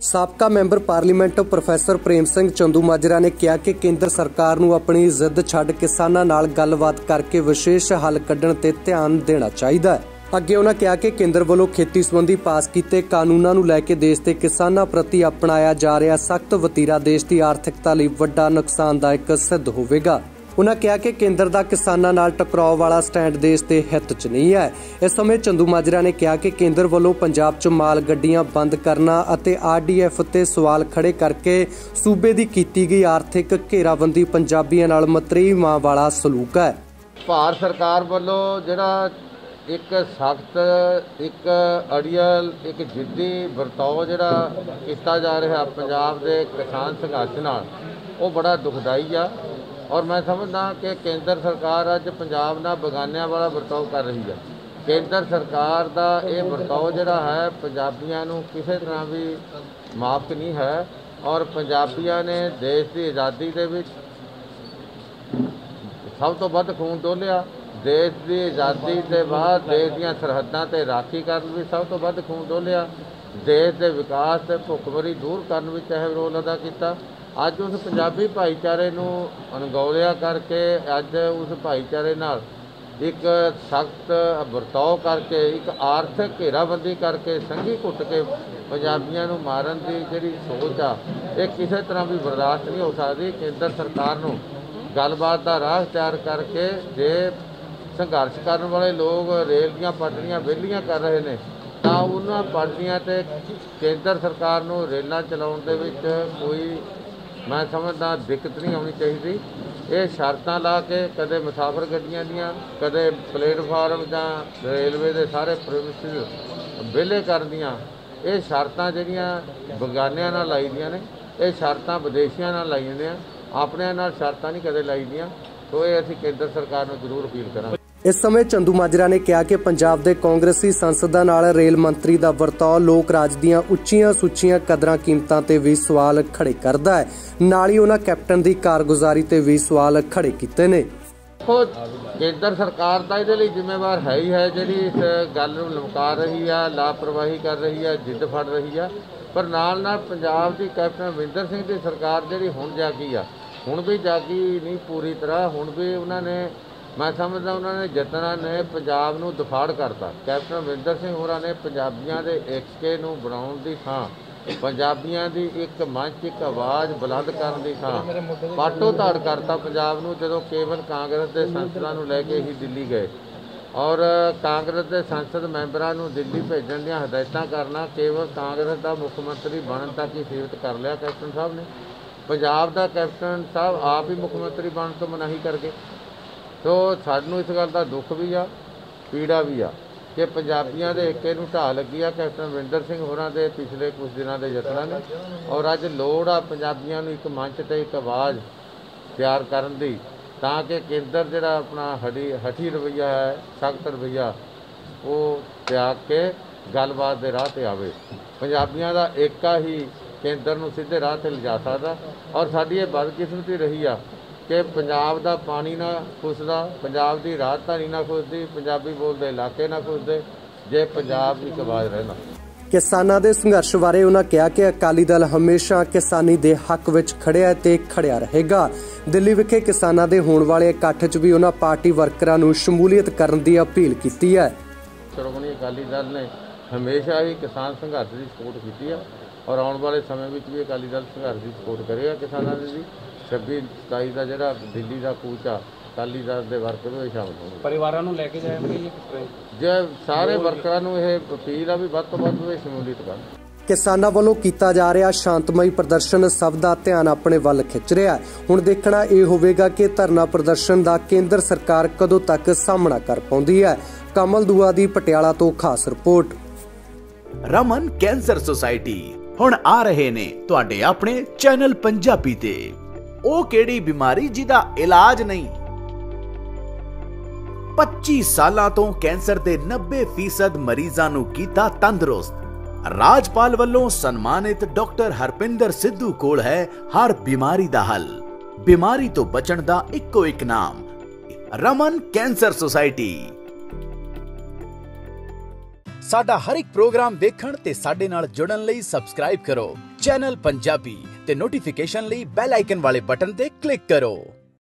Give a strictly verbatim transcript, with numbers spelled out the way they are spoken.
ਸਾਬਕਾ member parliament professor Prem Singh Chandumajra ਨੇ ਕਿਹਾ ਕਿ ਕੇਂਦਰ ਸਰਕਾਰ ਨੂੰ ਆਪਣੀ ਜ਼ਿੱਦ ਛੱਡ ਕਿਸਾਨਾਂ ਨਾਲ ਗੱਲਬਾਤ ਕਰਕੇ ਵਿਸ਼ੇਸ਼ ਹੱਲ ਕੱਢਣ ਤੇ ਧਿਆਨ ਦੇਣਾ ਚਾਹੀਦਾ ਹੈ। ਅੱਗੇ ਉਹਨਾਂ ਕਿਹਾ ਕਿ ਕੇਂਦਰ ਵੱਲੋਂ ਖੇਤੀ ਸੰਬੰਧੀ ਪਾਸ ਕੀਤੇ ਕਾਨੂੰਨਾਂ ਨੂੰ ਲੈ ਕੇ ਦੇਸ਼ ਦੇ ਕਿਸਾਨਾਂ ਪ੍ਰਤੀ ਅਪਣਾਇਆ ਜਾ ਰਿਹਾ ਸਖਤ ਵਤੀਰਾ ਦੇਸ਼ ਦੀ ਆਰਥਿਕਤਾ ਲਈ ਵੱਡਾ ਨੁਕਸਾਨਦਾਇਕ ਸਿੱਧ ਹੋਵੇਗਾ। उन्होंने कहा कि केंद्र का किसानों नाल टकराव वाला स्टैंड देश के हित च नहीं है। इस समय चंदूमाजरा ने कहा कि केंद्र वालों पंजाब च माल गड्डियां बंद करना और आर डी एफ ते सवाल खड़े करके सूबे की कीती गई आर्थिक घेराबंदी पंजाबियों नाल मतरीवां वाला सलूक है। भारत सरकार वालों जिहड़ा एक सख्त एक अड़ियल एक जिद्दी बरताव जिहड़ा कीता जा रहा पंजाब के किसान संघर्ष नाल वो बड़ा दुखदाई आ। और मैं समझदा कि केंद्र सरकार अज पंजाब नाल बगानियां वाला बर्ताव कर रही है। केंद्र सरकार का ये बर्ताव जिहड़ा है पंजाबियों नूं किसी तरह भी माफ नहीं है। और पंजाबियों ने देश की आज़ादी दे विच सब तो वध खून डोलिया। देश की आज़ादी के बाद देश दीयां सरहदां ते राखी करन भी सब तो वध खून डोलिया। देश के विकास ते भुखमरी दूर करन विच अहम रोल अदा किया। अज उस पंजाबी भाईचारे नूं अणगौलिया करके अज उस भाईचारे नाल एक सख्त बरताव करके एक आर्थिक घेराबंदी करके संघी घुट के पंजाबियों नूं मारन की जिहड़ी सोच आ ये किसी तरह भी बर्दाश्त नहीं हो सकती। केंद्र सरकार नूं गलबात का राह तैयार करके जे संघर्ष करने वाले लोग रेल दीयां पटड़ियां विहलियां कर रहे हैं तो उन्हां पटड़ियां ते केंद्र सरकार नूं रेलां चलाउण दे विच कोई मैं समझदा दिक्कत नहीं आनी चाहिए। ये शर्तां ला के कदे मुसाफर गड्डियां दियां कदे प्लेटफार्म जां रेलवे के सारे प्रीमिसिस विहले कर दियां ये शर्तां जिहड़ियां बगानियां नाल लाई दियां ने ये शर्तां विदेशियां नाल लाई दियां अपने नाल शर्तां नहीं कदे लाई दियां। तो ये असीं केंद्र सरकार नूं जरूर अपील करांगे। इस समय चंदूमाजरा ने कहा कि पंजाब के कांग्रेसी सांसदां नाल रेल मंत्री का वरताव लोक राज दीयां उच्चियां सुच्चियां कदरां कीमतां ते भी सवाल खड़े करदा है। नाल ही उन्हां कैप्टन की कारगुजारी ते भी सवाल खड़े कीते ने। केंद्र सरकार तो ये जिम्मेवार है ही है जिहड़ी इस गल नूं लमका रही है लापरवाही कर रही है जिद फड़ रही है। पर नाल नाल पंजाब की कैप्टन अमरिंदर सिंह की सरकार जिहड़ी हुण जागी आ हुण भी जागी नहीं पूरी तरह हुण भी उन्होंने मैं समझदा उन्होंने जतना ने पंजाब नूं दफाड़ करता। कैप्टन अमरिंदर सिंह होरां ने पंजाबियों के एकके नूं बनाउण दी थां पंजाबियों की एक मंच एक आवाज़ बुलंद करने की थां पाटो धाड़ करता पंजाब नूं जदों केवल कांग्रेस के सांसदां नूं लैके ही दिल्ली गए और कांग्रेस के संसद मैंबरां नूं दिल्ली भेजण दीयां हदायतां करना केवल कांग्रेस का मुख मंत्री बनन तक ही सीमित कर लिया। कैप्टन साहब ने पंजाब का कैप्टन साहब आप ही मुख मंत्री बनने तो मनाही कर गए। तो सानू इस गल का दुख भी आ पीड़ा भी आ कि पंजाबियों के एके नूं ढाह लगी आ कैप्टन अमरिंदर सिंह होरां दे पिछले कुछ दिनों के यत्नां ने। और अज लोड़ आ पंजाबियों नूं एक मंच ते एक आवाज़ तैयार करन दी ताकि केंद्र जिहड़ा अपना हटी हठी रवैया है सख्त रवैया वो त्याग के गलबात के राह ते आवे। पंजाबियों का एका ही केंद्र नूं सीधे राह ते लिजा सकदा। और साडी ये बदकिस्मती रही आ कि पंजाब का पानी ना खुसदा पंजाब की राजधानी ना खुसदी पंजाबी बोलते इलाके ना खुसदे जे पंजाब एक आवाज़ रहना। किसानां दे संघर्ष बारे उन्होंने कहा कि अकाली दल हमेशा किसानी दे हक विच खड़िया ते खड़िया रहेगा। दिल्ली विखे किसानां दे होण वाले इकट्ठ च भी उन्होंने पार्टी वर्करां नूं शमूलीयत करन दी अपील की है। श्रोमणी अकाली दल ने हमेशा ही किसान संघर्ष की सपोर्ट की है और आने वाले समय में भी अकाली दल संघर्ष की सपोर्ट करेगा। किसानों की छब्बी सताई का जो दिल्ली का कूच आ अकाली दल के वर्कर भी शामिल होंगे परिवारों को लैके जाएंगे जे सारे वर्करां नूं यह अपील आ भी वध तों वध शमूलीयत करन। किसानां वालों कीता जा रहा शांतमई प्रदर्शन सब दा ध्यान अपने वल खिंच रहा है। हुण देखना यह होवेगा कि धरना प्रदर्शन का केंद्र सरकार कदों तक सामना कर पाउंदी है। कमल दुआ दी पटियाला तो खास रिपोर्ट। रमन कैंसर सोसाइटी हुण आ रहे ने तुहाडे अपने चैनल पंजाबी ते। ओ केड़ी बीमारी जिदा इलाज नहीं। पच्चीस सालां तो कैंसर दे नब्बे फीसद मरीजां नूं कीता तंदुरुस्त। राजपाल वल्लों सन्मानित डॉक्टर हरपिंदर सिद्धू कोल है हर बीमारी दा हल। बीमारी तो बचण दा इक्को इक नाम रमन कैंसर सोसाइटी। ਸਾਡਾ ਹਰ ਇੱਕ ਪ੍ਰੋਗਰਾਮ ਦੇਖਣ ਤੇ ਸਾਡੇ ਨਾਲ ਜੁੜਨ ਲਈ ਸਬਸਕ੍ਰਾਈਬ ਕਰੋ ਚੈਨਲ ਪੰਜਾਬੀ ਤੇ ਨੋਟੀਫਿਕੇਸ਼ਨ ਲਈ ਬੈਲ ਆਈਕਨ ਵਾਲੇ ਬਟਨ ਤੇ ਕਲਿੱਕ ਕਰੋ।